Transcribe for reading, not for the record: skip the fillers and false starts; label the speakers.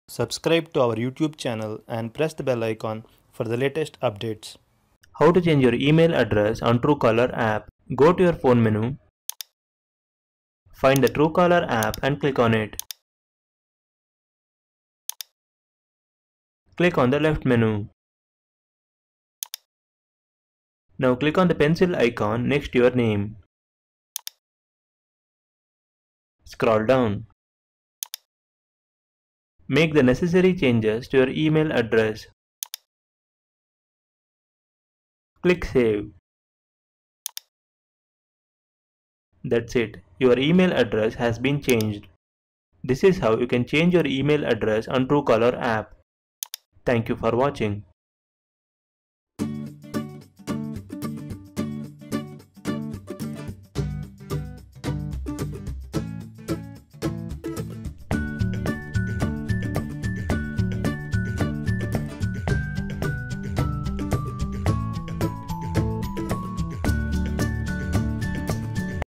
Speaker 1: Subscribe to our YouTube channel and press the bell icon for the latest updates. How to change your email address on Truecaller app. Go to your phone menu, find the Truecaller app and click on it. Click on the left menu. Now click on the pencil icon next to your name. Scroll down. Make the necessary changes to your email address. Click Save. That's it. Your email address has been changed. This is how you can change your email address on Truecaller app. Thank you for watching.